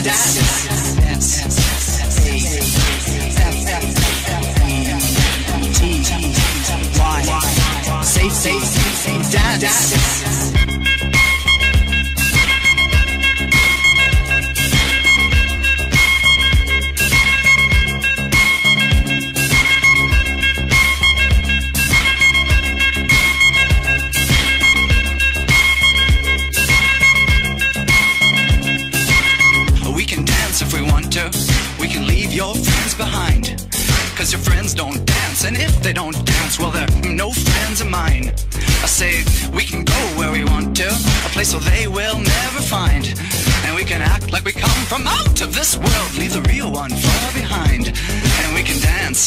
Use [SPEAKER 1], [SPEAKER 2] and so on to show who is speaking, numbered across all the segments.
[SPEAKER 1] We can dance if we want to. We can leave your friends behind, 'cause your friends don't dance, and if they don't dance, well, they're no friends of mine. I say we can go where we want to, a place where they will never find, and we can act like we come from out of this world, leave the real one far behind, and we can dance.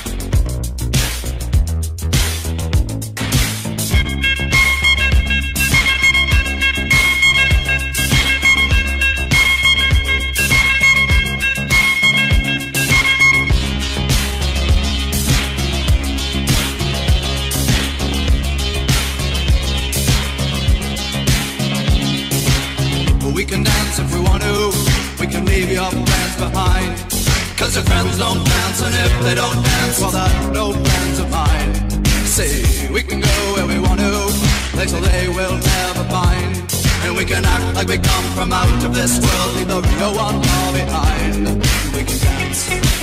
[SPEAKER 1] We can dance if we want to. We can leave your friends behind, 'cause your friends don't dance, and if they don't dance, well, they're no friends of mine. Say we can go where we want to, place where they will never find, and we can act like we come from out of this world, leave the real one far behind. We can dance.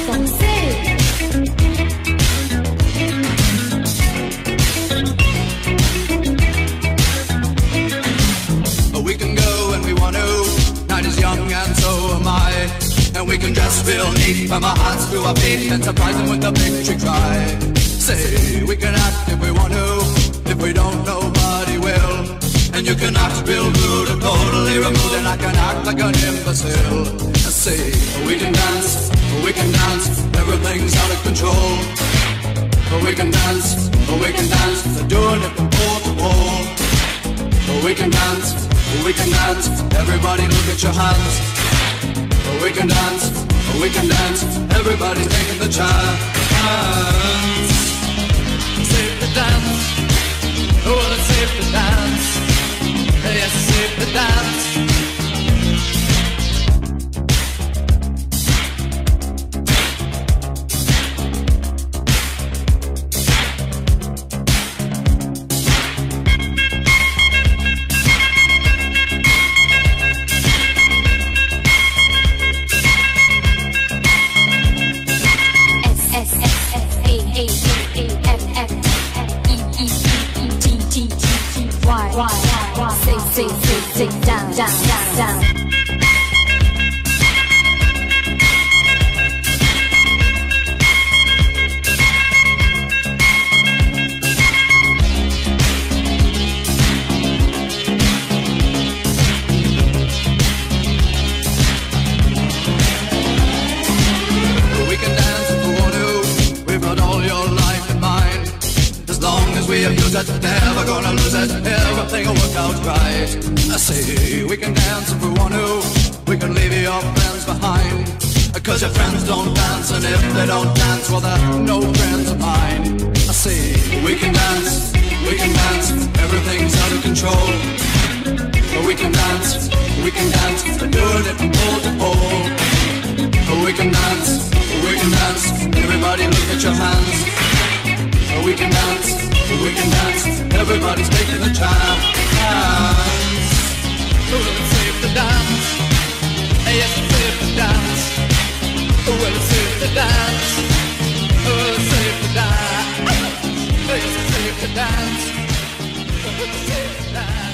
[SPEAKER 1] We can go when we want to. Night is young and so am I, and we can just feel neat from our hearts to our feet and surprise them with a victory cry. Say we can act if we want to. If we don't, nobody will. And you can act real rude or totally removed, and I can act like an imbecile. I say we can dance, everything's out of control. We can dance, they're doing it from pole to pole. We can dance, everybody look at your hands. We can dance, everybody's taking the chance. Safe to dance, oh, it's safe to dance. Yes, it's safe to dance. Say down, down, down, down. We can dance if we want to. We've got all your life in mind. As long as we abuse it, never gonna lose it. Everything will work out right. I say we can dance if we want to. We can leave your friends behind, 'cause your friends don't dance, and if they don't dance, well, they're no friends of mine. I say we can dance, everything's out of control. We can dance, they're doing it from pole to pole. We can dance, everybody look at your hands. We can dance, everybody's taking the chance. Well, it's safe to dance. Yes, it's safe to dance. Well, it's safe to dance. Oh, it's safe to dance. Yes, it's safe to dance. Well, it's safe to dance.